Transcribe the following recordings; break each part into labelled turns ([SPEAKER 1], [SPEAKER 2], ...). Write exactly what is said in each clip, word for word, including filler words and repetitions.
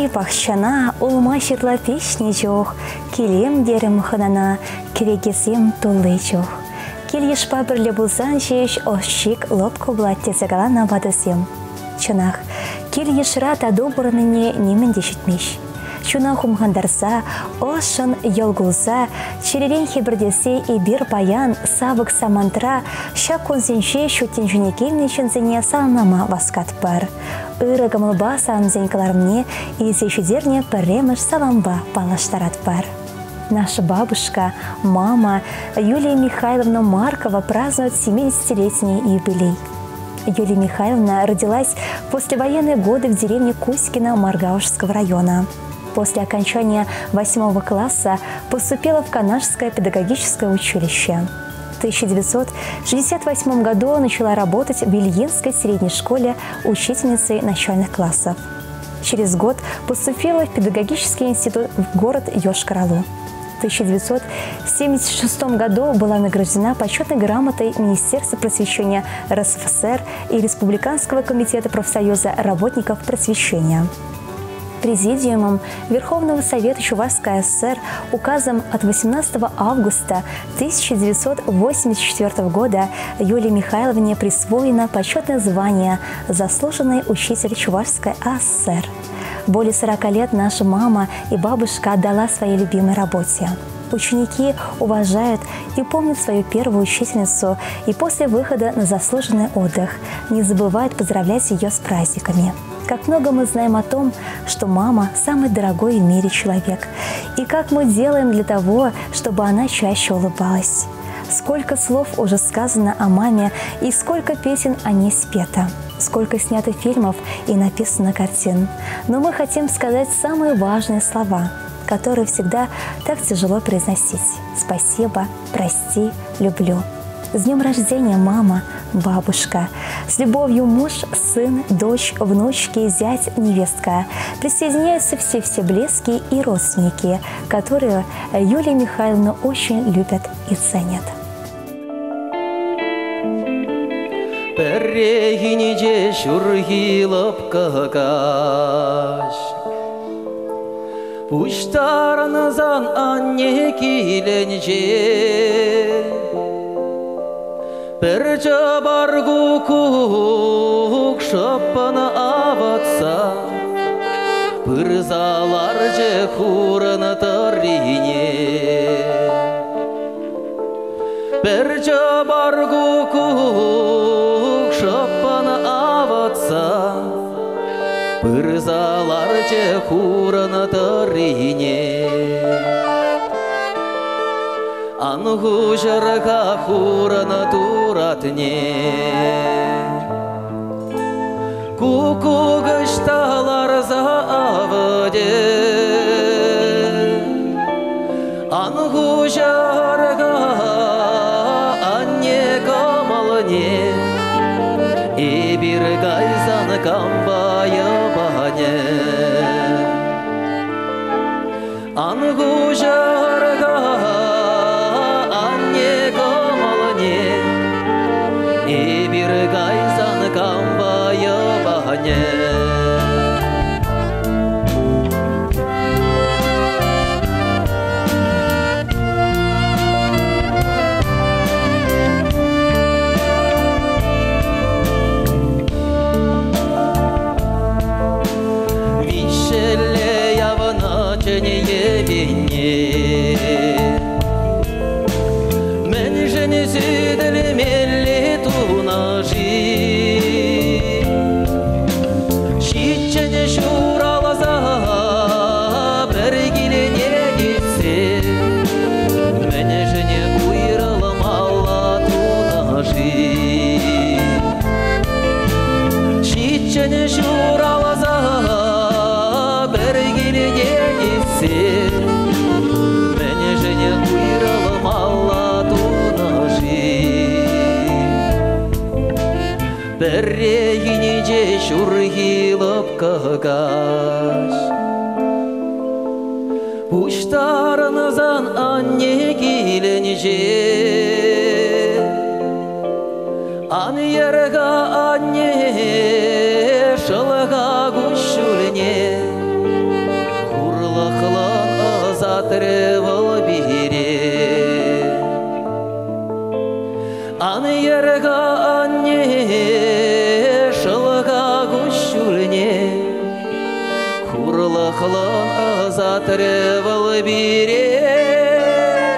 [SPEAKER 1] Май бақшана улма шетла пешне жоқ, келем дерім ханана, керегесем толы жоқ. Кел ешпа бірлі бұлзан жеш, ошшик лопко бұлатте загалана бадысем. Чынақ, кел ешра таду бұрыныне немен де жетмеш. Чунақ умғандарса, ошын елгулса, черерен хебірдесе и бір баян, савық самантра, ша конзенше шутен жүнекемне чынзене салнама васкат бар. Үрігімілба самзенкаларымне и зешедерне піреміш саламба палаштарат бар. Наша бабушка, мама Юлия Михайловна Маркова празднует семидесятилетний юбилей. Юлия Михайловна родилась в послевоенные годы в деревне Кузькино Маргаушского района. После окончания восьмого класса поступила в Канашское педагогическое училище. В тысяча девятьсот шестьдесят восьмом году начала работать в Ильинской средней школе учительницей начальных классов. Через год поступила в педагогический институт в город Йошкар-Олу. В тысяча девятьсот семьдесят шестом году была награждена почетной грамотой Министерства просвещения РСФСР и Республиканского комитета профсоюза работников просвещения. Президиумом Верховного Совета Чувашской ССР указом от восемнадцатого августа тысяча девятьсот восемьдесят четвёртого года Юлии Михайловне присвоено почетное звание «Заслуженный учитель Чувашской АССР». Более сорока лет наша мама и бабушка отдала своей любимой работе. Ученики уважают и помнят свою первую учительницу и после выхода на заслуженный отдых не забывают поздравлять ее с праздниками. Как много мы знаем о том, что мама – самый дорогой в мире человек, и как мы делаем для того, чтобы она чаще улыбалась. Сколько слов уже сказано о маме и сколько песен о ней спето, сколько снято фильмов и написано картин. Но мы хотим сказать самые важные слова, которые всегда так тяжело произносить. Спасибо, прости, люблю. С днем рождения, мама, бабушка! С любовью муж, сын, дочь, внучки, зять, невестка. Присоединяются все-все близкие и родственники, которые Юлию Михайловну очень любят и ценят.
[SPEAKER 2] Bir cabar kukuk şapana avatsa, pırzalarca kurana tarine. Bir cabar kukuk şapana avatsa, pırzalarca kurana tarine. Ангу жарга хурана туратне, кукугышталар заводе. Ангу жарга анне камалне, и бир гайзан камбая бане. Ангу жарга и бир гайзан камбая бане. Вишеле явна ченее вине, мен жени сидели мелли тунажи. Шитчене шуралаза бергилене гитсе, мен жени уйралам алла тунажи. Шитчене шуралаза бергилене гитсе, мен жени уйралам алла тунажи. Берегинеже шургилып кагаш, уштарынызан анне киленже, ан ерга анне шылга гушулне. Ылын азатрывыл бире.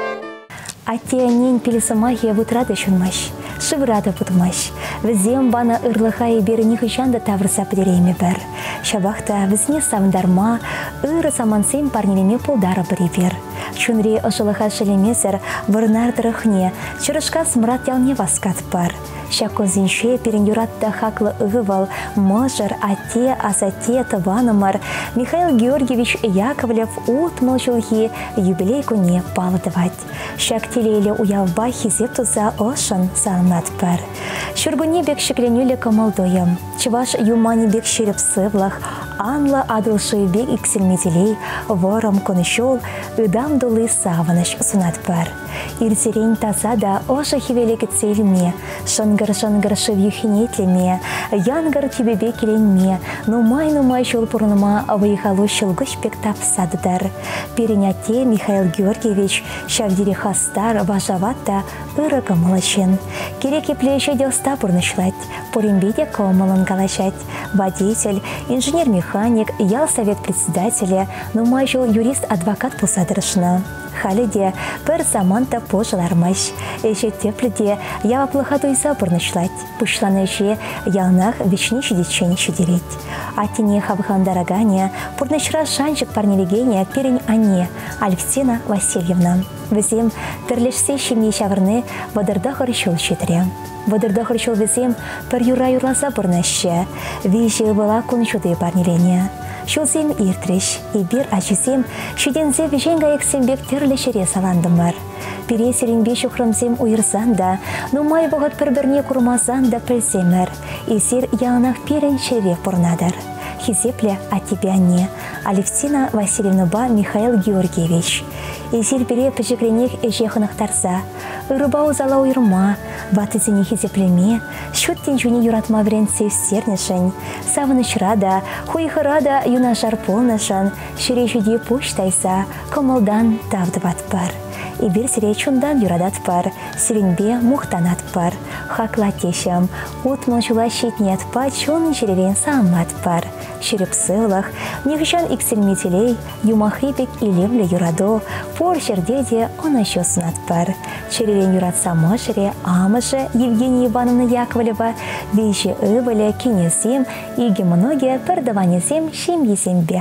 [SPEAKER 1] Аттиянин пилисамахия вутрады шунмаш, шыврады путмаш. Візем бана ырлыхай беріні хышанда таврса пдерейме бір. Шабахта візне савындарма, ыры самансем парнелеме пулдары біревер. Чунри ошылыха шелемесер вырнардырыхне, чырышка смрат ялне васкат пар. Шакозинше перен юратта хаклы ывал, мажыр, ате, асате, тыванымар, Михаил Георгиевич Яковлев утмыл жылхи юбилей күне палыдывать. Шак телейлі уявба хизеп туза ошын салынат пар. Шүргуне бек шекленюлі кымылдойым, чываш юмани бек шеріп сывлах, анла адылшы бек иксельметелей, ворым конышол, ыдам дулы савыныш сунат пар. Ирзерень тазада оша хивелекет цельме, шангар-шангар шевюхинетлеме, янгар тибебе келенме, нумай-нумай шол пурныма выехало шылгыш пектап садыдар. Переняте Михаил Георгиевич шавдире хастар важаватта ырыгы мылышын. Кереке плеше делста пурнышлать, порембеде комылын калашать. Водитель, инженер-механик, ял совет председателя, нумай шол юрист-адвокат пусадырышна. Халиде пір заманта пожылармаш. Эше тепліде ява плыха туйса бұрнышлать. Пушланы эше ялнах вечне шедечен шедерет. Атине хабхандарагане пурнышра шанчик парнелегене перень ане Алевтина Васильевна. Візем тірлешсе шемне шавырны вадырда хоршол шетре. Вадырда хоршол візем пір юра-юрласа бұрнышы. Вежі была кончуды парнелене. Шулсем иртреш, и бир ачисем, шедензе веженга эксембек терлешере саландымар. Пере серенбе шухрымсем уйырсан но май вогат пір-бірне курмасан да пілсемір. Есер ялнах перен шере пурнадар. Хизепле атибянне, Алевтина Васильевна ба Михаил Георгиевич. Есер пере пішікренех эжехынықтарса, ырыба узала уйырма, батызіне хизеплеме, шуттен жуне юратма врен севстернішін, савынышрада, хуйхырада юнашар полнышын, шерешуде пуштайса, комылдан тавдыват бар. И бір сире чундан юрадат пар, сиренбе мухтанат пар, хакла тешам, утмыл жула щитнет па чон жеревен самат пар. Шереп сылах, нихшан иксельметелей, юмахипек и левле юрадо, пор жердеде он еще сунат пар. Черевен юрад самошере, амыше Евгения Ивановна Яковлева, вещи ывале, кинесем и гемоноге пердаванесем шемьесембе.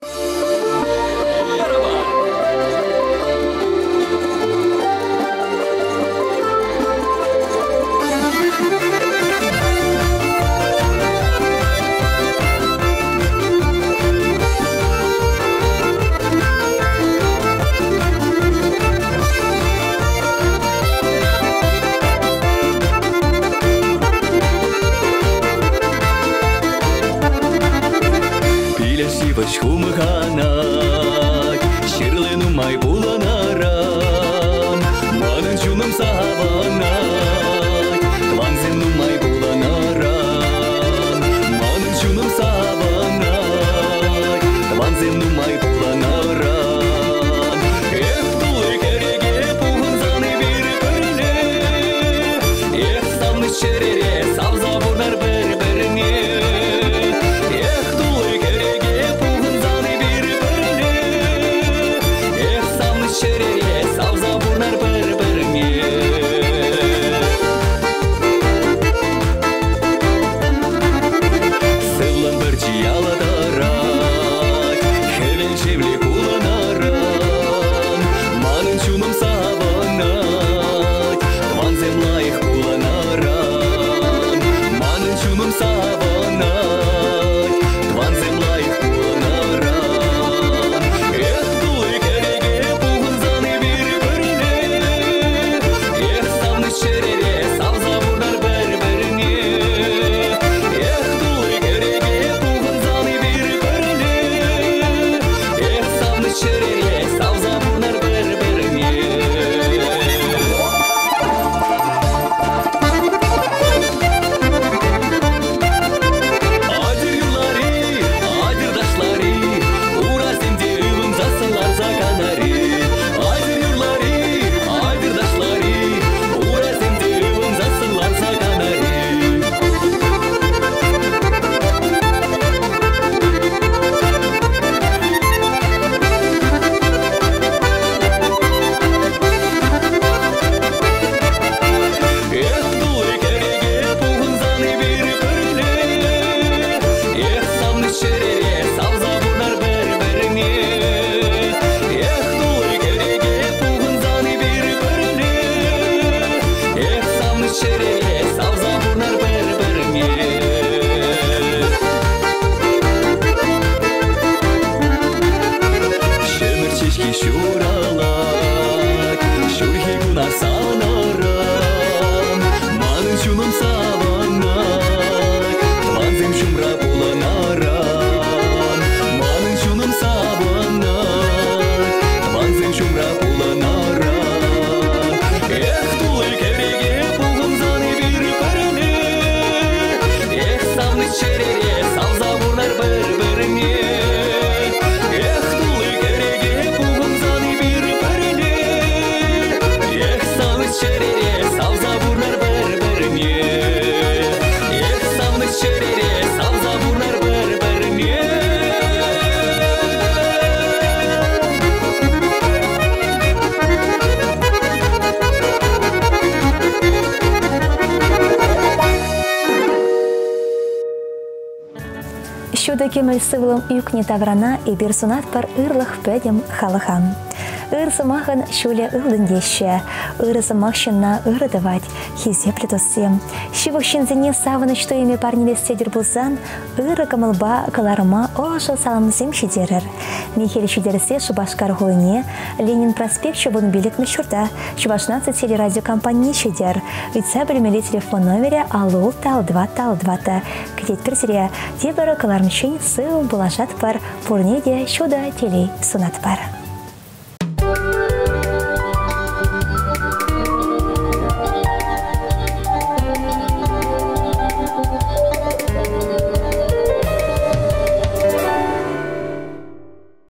[SPEAKER 3] Шумыханай, шерлыну май буланарам, манын жуным саванай, тванзену май буланарам, манын жуным саванай, тванзену май буланарам. Эх, тулы кереге пуғынзаны бір-біріне, эх, савны шерере, савза бұрнар бір-біріне. Сыллан бір чияладарай, хевен шевле кулана.
[SPEAKER 1] Шуда кемел сывлым юкне таврана и берсунат пар ырлых пөдем халыхам. Ырсымахын шуле ылдындеще, ырысымахшынна ырыдывать, хизепле тосем. Шивахшынзене савыны, что ими парневестедер булсан, ыры камылба каларыма ошо саламызем шидерер. Михель шидерсе Шубашкар гулыне, Ленин проспект шубын билет мешурда, Шубашнадцать телерадиокомпании шидер. Үйтса білмелі телефон номере алул тал два тал двата. Кредит персере, дебары калармшын сыл булашат пар, пурнеде шуда телей сунат пар.